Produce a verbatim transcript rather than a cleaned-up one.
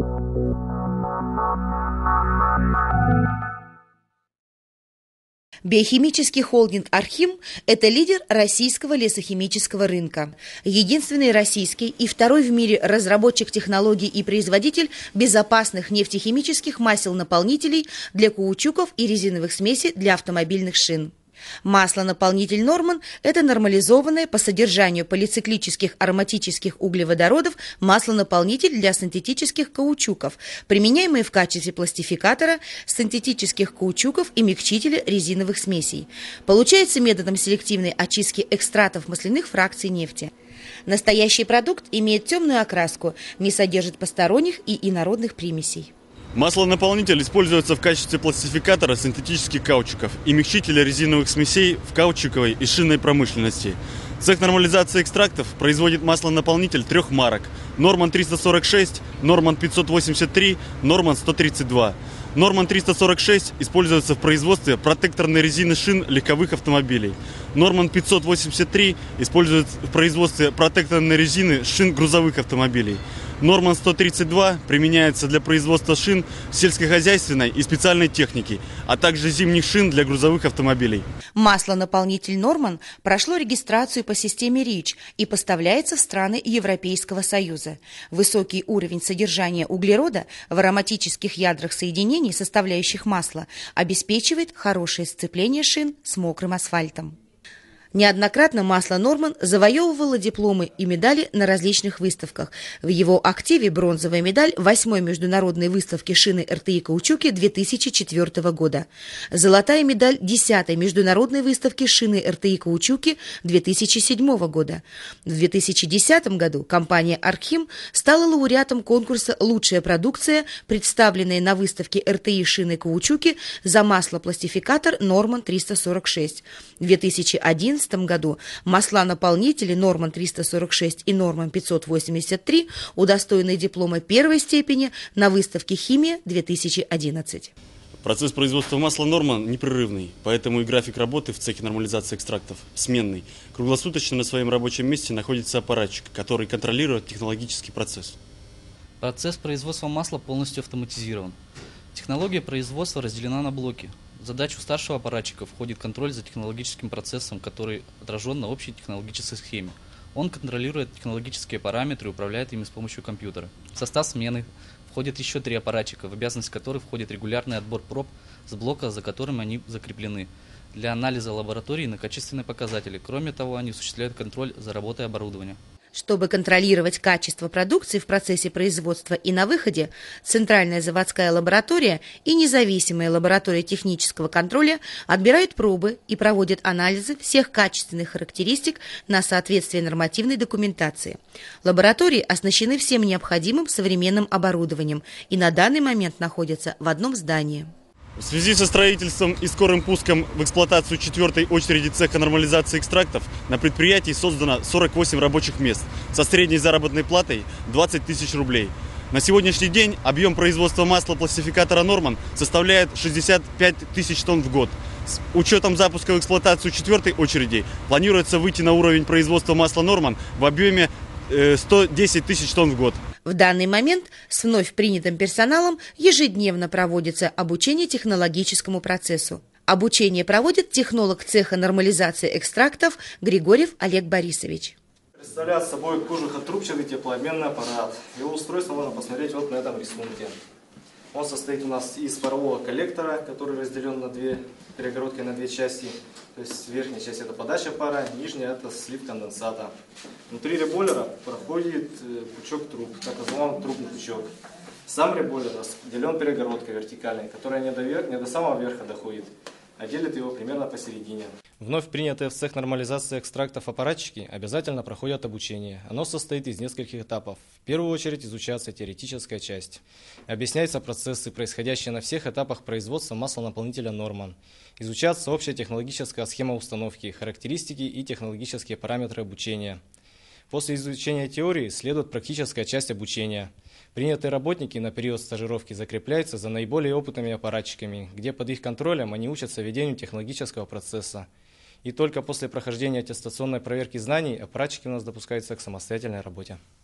Биохимический холдинг «Архим» – это лидер российского лесохимического рынка. Единственный российский и второй в мире разработчик технологий и производитель безопасных нефтехимических масел-наполнителей для каучуков и резиновых смесей для автомобильных шин. Масло-наполнитель «Норман» – это нормализованное по содержанию полициклических ароматических углеводородов маслонаполнитель для синтетических каучуков, применяемый в качестве пластификатора синтетических каучуков и мягчителя резиновых смесей. Получается методом селективной очистки экстратов масляных фракций нефти. Настоящий продукт имеет темную окраску, не содержит посторонних и инородных примесей. Маслонаполнитель используется в качестве пластификатора синтетических каучуков и мягчителя резиновых смесей в каучуковой и шинной промышленности. Цех нормализации экстрактов производит маслонаполнитель трех марок: Норман триста сорок шесть, Норман пятьсот восемьдесят три, Норман сто тридцать два. Норман триста сорок шесть используется в производстве протекторной резины шин легковых автомобилей. Норман пятьсот восемьдесят три используется в производстве протекторной резины шин грузовых автомобилей. Норман сто тридцать два применяется для производства шин сельскохозяйственной и специальной техники, а также зимних шин для грузовых автомобилей. Маслонаполнитель «Норман» прошло регистрацию по системе РИЧ и поставляется в страны Европейского Союза. Высокий уровень содержания углерода в ароматических ядрах соединений, составляющих масло, обеспечивает хорошее сцепление шин с мокрым асфальтом. Неоднократно масло «Норман» завоевывало дипломы и медали на различных выставках. В его активе бронзовая медаль восьмой международной выставки шины эр тэ и каучуки две тысячи четвёртого года, золотая медаль десятой международной выставки шины эр тэ и каучуки две тысячи седьмого года. В две тысячи десятом году компания «Архим» стала лауреатом конкурса «Лучшая продукция», представленная на выставке эр тэ и шины каучуки за масло-пластификатор «Норман триста сорок шесть». В две тысячи одиннадцатом году масла-наполнители «Норман триста сорок шесть» и «Норман пятьсот восемьдесят три» удостоены диплома первой степени на выставке «Химия две тысячи одиннадцать». Процесс производства масла «Норман» непрерывный, поэтому и график работы в цехе нормализации экстрактов сменный. Круглосуточно на своем рабочем месте находится аппаратчик, который контролирует технологический процесс. Процесс производства масла полностью автоматизирован. Технология производства разделена на блоки. В задачу старшего аппаратчика входит контроль за технологическим процессом, который отражен на общей технологической схеме. Он контролирует технологические параметры и управляет ими с помощью компьютера. В состав смены входят еще три аппаратчика, в обязанность которых входит регулярный отбор проб с блока, за которым они закреплены, для анализа лаборатории на качественные показатели. Кроме того, они осуществляют контроль за работой оборудования. Чтобы контролировать качество продукции в процессе производства и на выходе, Центральная заводская лаборатория и независимая лаборатория технического контроля отбирают пробы и проводят анализы всех качественных характеристик на соответствие нормативной документации. Лаборатории оснащены всем необходимым современным оборудованием и на данный момент находятся в одном здании. В связи со строительством и скорым пуском в эксплуатацию четвертой очереди цеха нормализации экстрактов на предприятии создано сорок восемь рабочих мест со средней заработной платой двадцать тысяч рублей. На сегодняшний день объем производства масла пластификатора «Норман» составляет шестьдесят пять тысяч тонн в год. С учетом запуска в эксплуатацию четвертой очереди планируется выйти на уровень производства масла «Норман» в объеме сто десять тысяч тонн в год. В данный момент с вновь принятым персоналом ежедневно проводится обучение технологическому процессу. Обучение проводит технолог цеха нормализации экстрактов Григорьев Олег Борисович. Представляет собой кожухотрубчатый теплообменный аппарат. Его устройство можно посмотреть вот на этом рисунке. Он состоит у нас из парового коллектора, который разделен на две перегородкой на две части. То есть верхняя часть это подача пара, нижняя это слив конденсата. Внутри ребойлера проходит пучок труб, так называемый трубный пучок. Сам ребойлер разделен перегородкой вертикальной, которая не до, верх, не до самого верха доходит, а делит его примерно посередине. Вновь принятые в цех нормализации экстрактов аппаратчики обязательно проходят обучение. Оно состоит из нескольких этапов. В первую очередь изучается теоретическая часть. Объясняются процессы, происходящие на всех этапах производства маслонаполнителя «Норман». Изучается общая технологическая схема установки, характеристики и технологические параметры обучения. После изучения теории следует практическая часть обучения. Принятые работники на период стажировки закрепляются за наиболее опытными аппаратчиками, где под их контролем они учатся ведению технологического процесса. И только после прохождения аттестационной проверки знаний аппаратчики у нас допускаются к самостоятельной работе.